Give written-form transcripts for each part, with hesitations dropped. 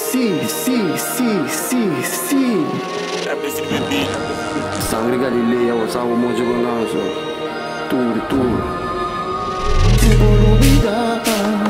sì. Sangre Galilea, usavo mucho con eso. Tú. Tiempo no olvidar.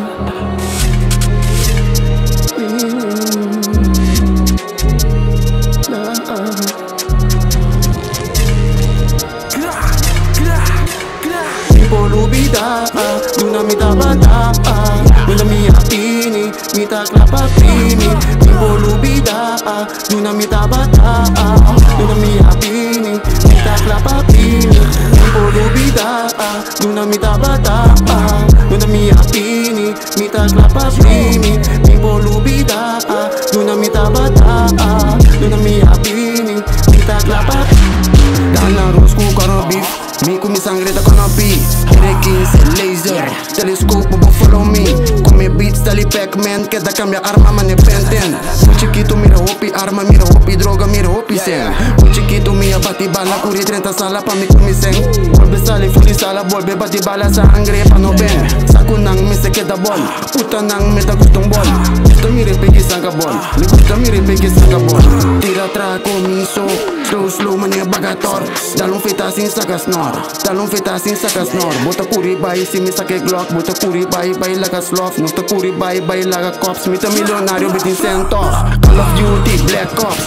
Tiempo no olvidar. Una mitad bata. Una mia pini, mitad clapa primi. Tiempo no olvidar. Una mitad bata. Una mia pini, mitad clapa primi. Tiempo no olvidar. Una mitad bata. Una mia pini, mitad clapa primi. Tiempo no olvidar. Una mitad bata. Una mia pini, mitad clapa. Gana arroz com corned beef. Mi com mi sangre da cannabis. R15 laser, telescope follow me. Come beats dali Pac-Man, queda cambia arma man Penten. Muy chiquito mira hopi arma, mira hopi droga, mira hopi sen. Muy chiquito mira bati bala, curi 30 sala pa mi con mi sen. Vuelve sale fully sala, vuelve bati bala sangre pa no ben. Saco nang mi se queda bol, puta nang me da gustong bol. Gusto mi repegi sanga bol, me gusta mi repegi sanga bol. Tira traco miso, slow mania bagator. Dal un feta sin saka snor, dal un feta sin saka snor. Bota curi bai si mi sake glock, bota curi bai laga sloth. No sta curi bai laga cops. Mita milionario bitin sent off. Call of Duty Black Ops.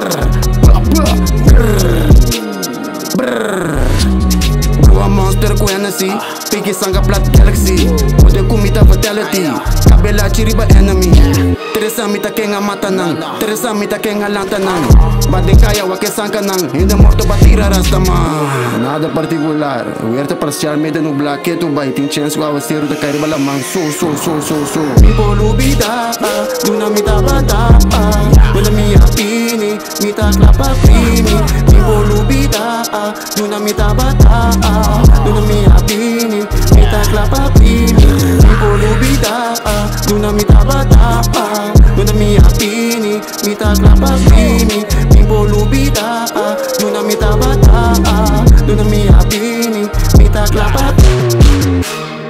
Bro a monster ku NSC, pigi sanga plat galaxy. Pode kumita fatality, kabela chiriba enemy. Teresa mita kenga mata nang, Teresa mita kenga lanta nang. Bading kaya wake sangka nang, hindi morto batira rasta man. Nada particular, huerta parcial mede no black tu biting chance ko awasiro da kairi balamang so. Tiempo no olvidar, una mitad bata, una mia pini, mitad clapa primi. Tiempo no olvidar, una mitad bata, una mia pini, mitad clapa primi. Tiempo no olvidar, una mitad bata, una mia pini, mitad clapa primi. Tiempo no olvidar, una mitad bata, una mia pini, mitad clapa primi.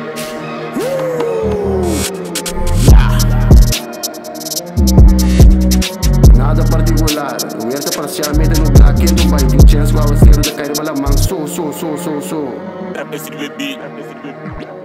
Nada particular, huerta parcialmente no black tu biting chance ko awasiro da kairi balamang so. Rap is the beat.